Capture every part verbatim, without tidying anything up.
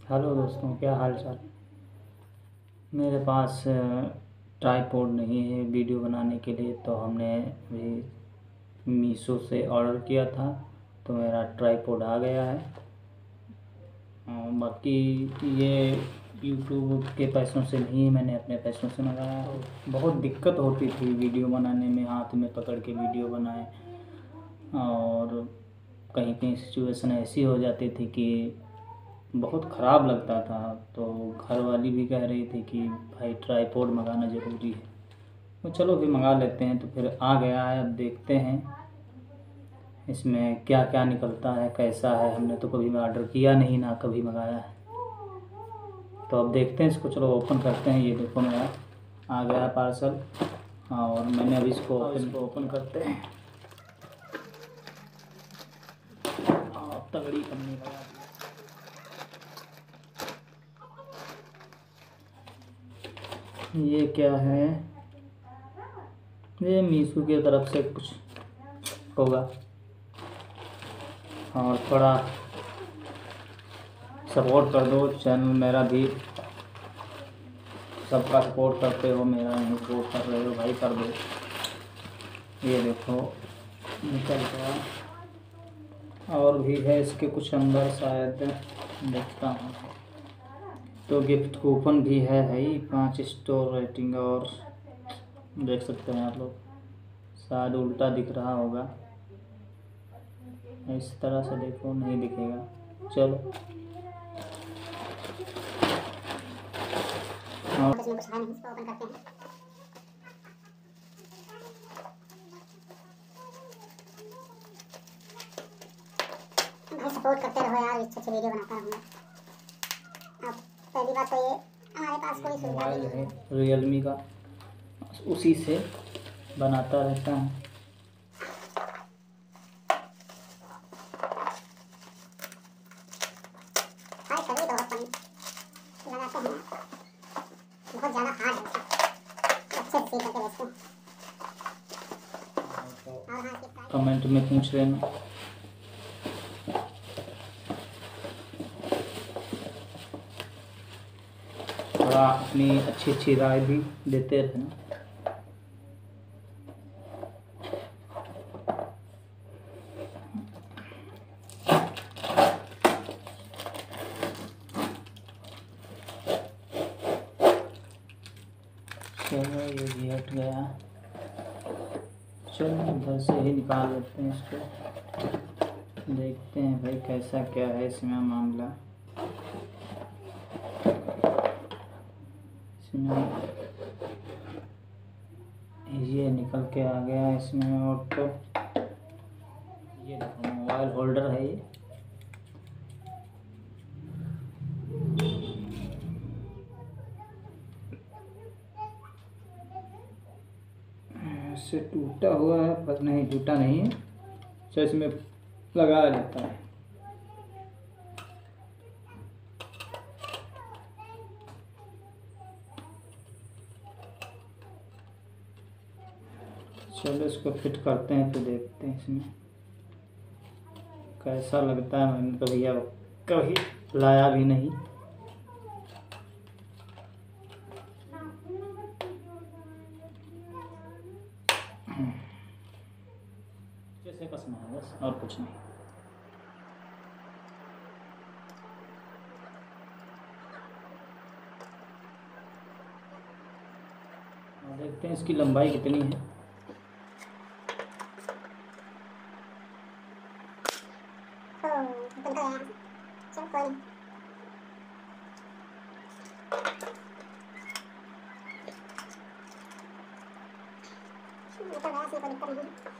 Hello दोस्तों, क्या हाल चाल। मेरे पास ट्राईपॉड नहीं है वीडियो बनाने के लिए, तो हमने भी मीशो से ऑर्डर किया था। तो मेरा ट्राईपॉड आ गया है। और बाकी ये यूट्यूब के पैसों से नहीं, मैंने अपने पैसों से मंगाया है। बहुत दिक्कत होती थी वीडियो बनाने में, हाथ में पकड़ के वीडियो बनाए। और कहीं कहीं सिचुएशन ऐसी हो जाती थी कि बहुत ख़राब लगता था। तो घर वाली भी कह रही थी कि भाई ट्राईपॉड मंगाना ज़रूरी है। तो चलो फिर मंगा लेते हैं। तो फिर आ गया है, अब देखते हैं इसमें क्या क्या निकलता है, कैसा है। हमने तो कभी ऑर्डर किया नहीं, ना कभी मंगाया है। तो अब देखते हैं इसको, चलो ओपन करते हैं। ये देखो मेरा आ गया पार्सल, और मैंने अभी इसको ओपन इसको ओपन करते हैं। और तगड़ी कंपनी लगा दी। ये क्या है? ये मीशो की तरफ से कुछ होगा। और थोड़ा सपोर्ट कर दो, चैनल मेरा भी। सबका सपोर्ट करते हो, मेरा नहीं सपोर्ट कर रहे हो भाई, कर दो। ये देखो निकल गया। और भी है इसके कुछ अंदर, शायद देखता हूँ। तो गिफ्ट कूपन भी है भाई, पाँच स्टोर रेटिंग। और देख सकते हैं आप लोग, शायद उल्टा दिख रहा होगा। इस तरह से देखो, नहीं दिखेगा। चलो और कुछ कुछ है नहीं, इसको ओपन करते हैं। भाई सपोर्ट करते रहो यार, अच्छे अच्छे वीडियो बनाता रहूँगा। अब पहली बात तो ये, हमारे पास कोई सुविधा मोबाइल नहीं है है। रियलमी का, उसी से बनाता रहता हूँ। भाई कभी बहुत पानी लगाते हैं, बहुत ज़्यादा हार्ड है, अच्छे से सीख करके बेचते हैं। और हाँ, इसकी प्राइस कमेंट में पूछ लेना। थोड़ा अपनी अच्छी अच्छी राय भी देते रहना। चलो ये भी हट गया। चलो इधर से ही निकाल लेते हैं इसको। देखते हैं भाई कैसा क्या है इसमें मामला। इसमें ये निकल के आ गया इसमें। और तो ये देखो मोबाइल होल्डर है ये। इससे टूटा हुआ है पर नहीं, टूटा नहीं है। अच्छा, इसमें लगाया जाता है। चलो इसको फिट करते हैं, तो देखते हैं इसमें कैसा लगता है। मैंने कभी अब कभी लाया भी नहीं। जैसे कसना है बस, और कुछ नहीं। और देखते हैं इसकी लंबाई कितनी है। तो निकल गया यहाँ से। चलो कोई नहीं, निकल गया, इसमें कोई दिक्कत नहीं है।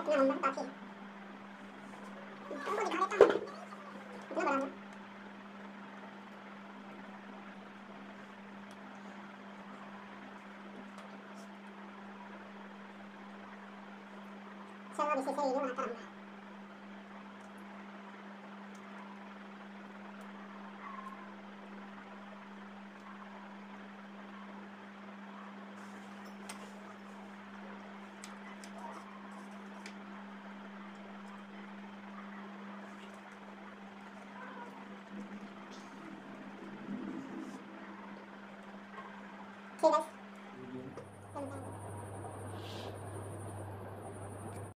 इतना नंबर काफी है। तुमको दिखा देता हूँ इतना बड़ा है। चलो अब इसी से वीडियो बनाता रहूँगा। ठीक है।